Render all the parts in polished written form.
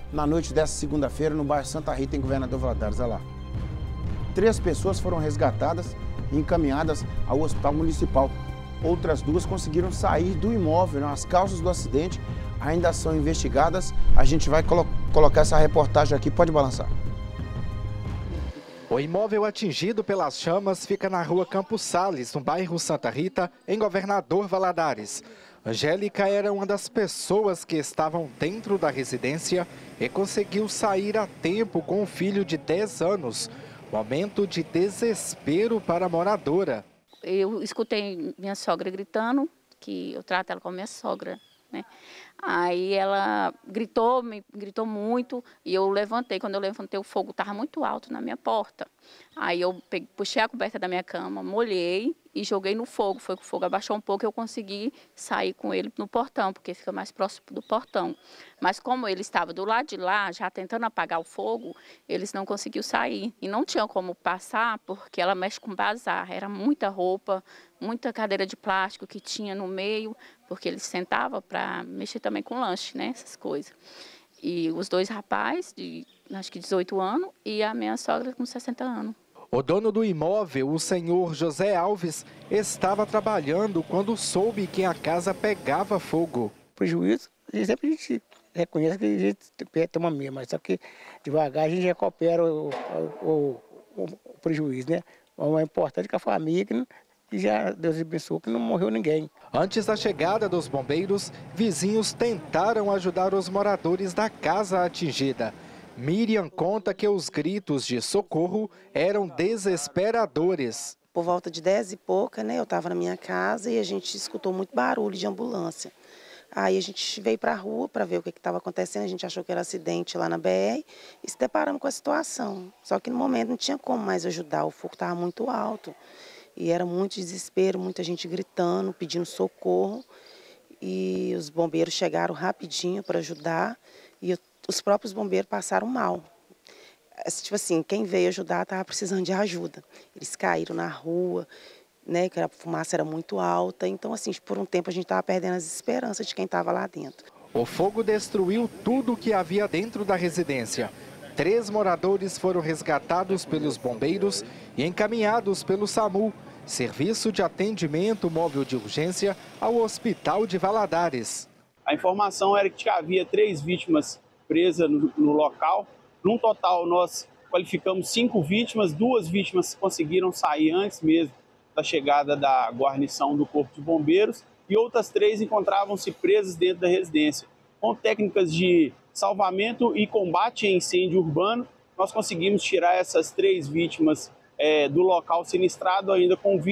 na noite dessa segunda-feira no bairro Santa Rita, em Governador Valadares. Olha lá. 3 pessoas foram resgatadas e encaminhadas ao hospital municipal. Outras 2 conseguiram sair do imóvel. As causas do acidente ainda são investigadas. A gente vai colocar essa reportagem aqui. Pode balançar. O imóvel atingido pelas chamas fica na rua Campos Sales, no bairro Santa Rita, em Governador Valadares. Angélica era uma das pessoas que estavam dentro da residência e conseguiu sair a tempo com um filho de 10 anos. Momento de desespero para a moradora. Eu escutei minha sogra gritando, que eu trato ela como minha sogra, né? Aí ela gritou muito e eu levantei. Quando eu levantei, o fogo estava muito alto na minha porta. Aí eu puxei a coberta da minha cama, molhei e joguei no fogo. Foi que o fogo abaixou um pouco e eu consegui sair com ele no portão, porque fica mais próximo do portão. Mas como ele estava do lado de lá, já tentando apagar o fogo, eles não conseguiram sair. E não tinham como passar, porque ela mexe com bazar. Era muita roupa, muita cadeira de plástico que tinha no meio, porque eles sentavam para mexer também com lanche, né, essas coisas. E os 2 rapazes, de acho que 18 anos, e a minha sogra com 60 anos. O dono do imóvel, o senhor José Alves, estava trabalhando quando soube que a casa pegava fogo. Prejuízo, sempre a gente reconhece que a gente toma medo, mas só que devagar a gente recupera o prejuízo, né? O importante é que a família, que já Deus abençoou, que não morreu ninguém. Antes da chegada dos bombeiros, vizinhos tentaram ajudar os moradores da casa atingida. Miriam conta que os gritos de socorro eram desesperadores. Por volta de 10 e pouca, né, eu estava na minha casa e a gente escutou muito barulho de ambulância. Aí a gente veio para a rua para ver o que estava acontecendo, a gente achou que era acidente lá na BR e se deparamos com a situação. Só que no momento não tinha como mais ajudar, o fogo estava muito alto e era muito desespero, muita gente gritando, pedindo socorro. E os bombeiros chegaram rapidinho para ajudar e os próprios bombeiros passaram mal. Tipo assim, quem veio ajudar estava precisando de ajuda. Eles caíram na rua, né, que a fumaça era muito alta. Então, assim, por um tempo a gente estava perdendo as esperanças de quem estava lá dentro. O fogo destruiu tudo o que havia dentro da residência. 3 moradores foram resgatados pelos bombeiros e encaminhados pelo SAMU, Serviço de Atendimento Móvel de Urgência, ao Hospital de Valadares. A informação era que havia 3 vítimas presas no local. Num total, nós qualificamos 5 vítimas, 2 vítimas conseguiram sair antes mesmo da chegada da guarnição do Corpo de Bombeiros e outras 3 encontravam-se presas dentro da residência. Com técnicas de salvamento e combate a incêndio urbano, nós conseguimos tirar essas 3 vítimas do local sinistrado, ainda com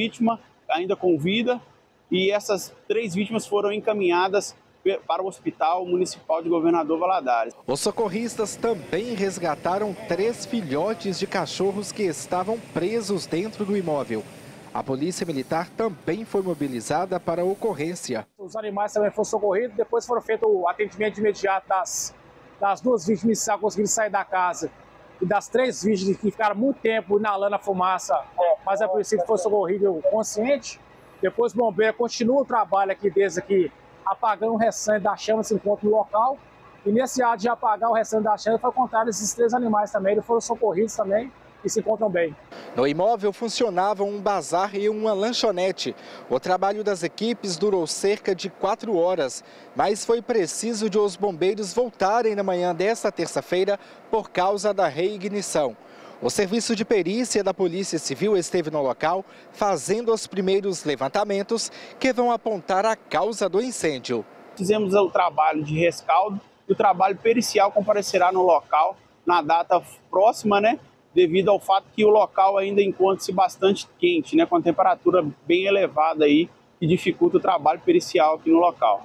vida, e essas 3 vítimas foram encaminhadas para o Hospital Municipal de Governador Valadares. Os socorristas também resgataram 3 filhotes de cachorros que estavam presos dentro do imóvel. A Polícia Militar também foi mobilizada para a ocorrência. Os animais também foram socorridos, depois foram feito o atendimento imediato das 2 vítimas que conseguiram sair da casa e das 3 vítimas que ficaram muito tempo inalando a fumaça, mas a princípio foi socorrido consciente. Depois o bombeiro continua o trabalho aqui desde aqui, apagando o restante da chama, se encontra no local. E nesse ato de apagar o restante da chama, foi contado esses 3 animais também, eles foram socorridos também e se encontram bem. No imóvel funcionavam um bazar e uma lanchonete. O trabalho das equipes durou cerca de 4 horas, mas foi preciso de os bombeiros voltarem na manhã desta terça-feira por causa da reignição. O serviço de perícia da Polícia Civil esteve no local, fazendo os primeiros levantamentos que vão apontar a causa do incêndio. Fizemos o trabalho de rescaldo e o trabalho pericial comparecerá no local na data próxima, né? Devido ao fato que o local ainda encontra-se bastante quente, né? Com a temperatura bem elevada aí, que dificulta o trabalho pericial aqui no local.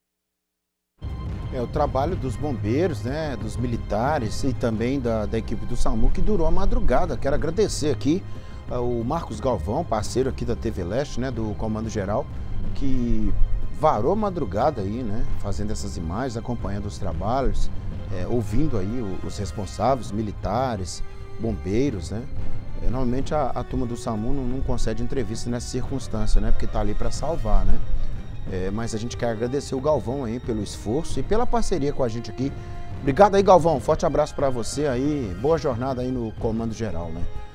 O trabalho dos bombeiros, né, dos militares e também da equipe do SAMU, que durou a madrugada. Quero agradecer aqui o Marcos Galvão, parceiro aqui da TV Leste, né, do Comando Geral, que varou a madrugada aí, né, fazendo essas imagens, acompanhando os trabalhos, ouvindo aí os responsáveis, militares, bombeiros, né. Normalmente a turma do SAMU não concede entrevista nessa circunstância, né, porque está ali para salvar, né. Mas a gente quer agradecer o Galvão aí pelo esforço e pela parceria com a gente aqui Obrigado aí, Galvão. Forte abraço para você aí. Boa jornada aí no Comando Geral, né?